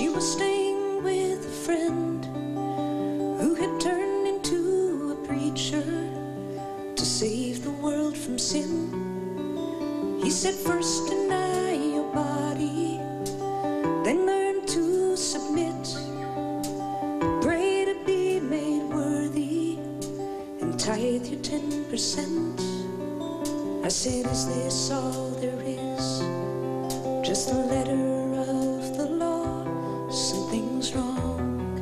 She was staying with a friend who had turned into a preacher to save the world from sin. He said, first deny your body, then learn to submit. Pray to be made worthy and tithe your 10%. I said, is this all there is? Just a letter of the law? Something's wrong.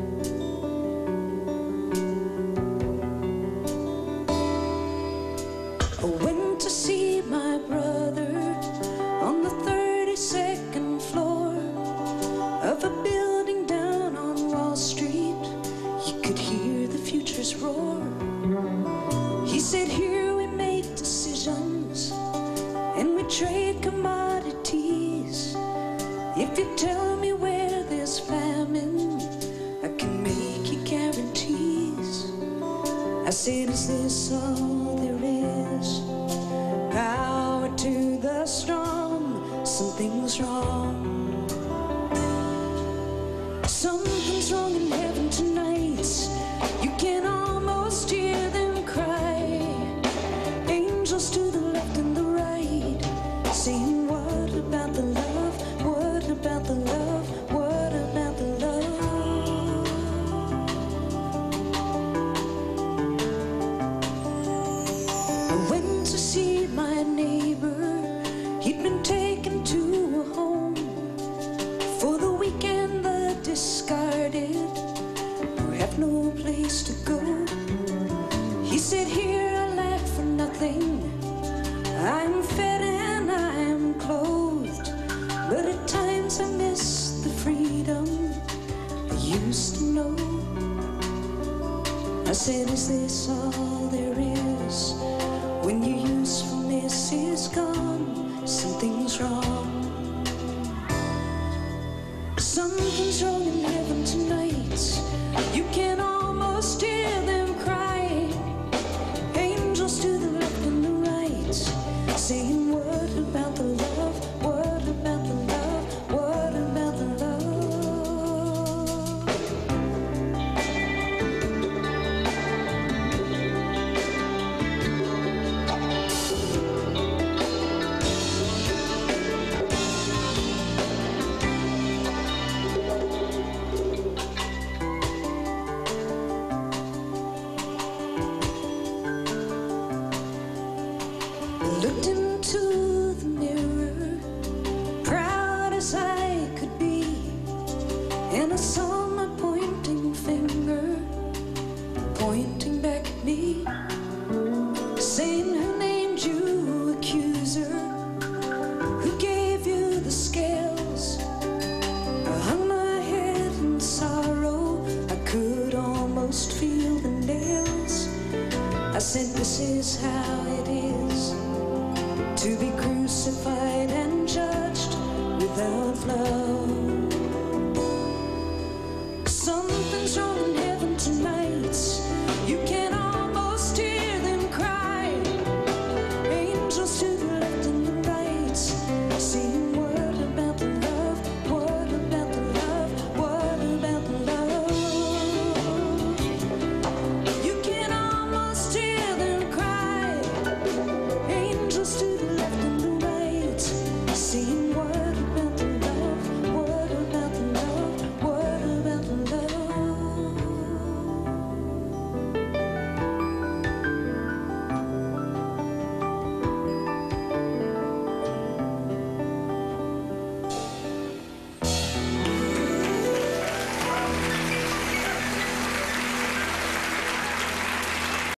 I went to see my brother on the 32nd floor of a building down on Wall Street. You could hear the future's roar. He said, here we make decisions and we trade commodities. If you tell me where there's famine, I can make you guarantees. I said, is this all there is? Power to the strong. Something's wrong. Something's wrong in heaven tonight. You can almost hear them cry. Angels to the left and the right, saying, what about the love? What about the love? What about the love? I went to see my neighbor. He'd been taken to a home for the weekend. The discarded who have no place to go. He said, here I lack for nothing. I'm fed and I'm clothed, but at times I miss the freedom I used to know. I said, is this all there is? When your usefulness is gone, something's wrong. Something's wrong in heaven tonight. You can almost hear them cry. Angels to the left and the right, saying, what about the love? What about the love? What about the love? Looked into the mirror, proud as I could be, and I saw my pointing finger pointing back at me, saying, who named you accuser? Who gave you the scales? I hung my head in sorrow. I could almost feel the nails. I said, this is how it is.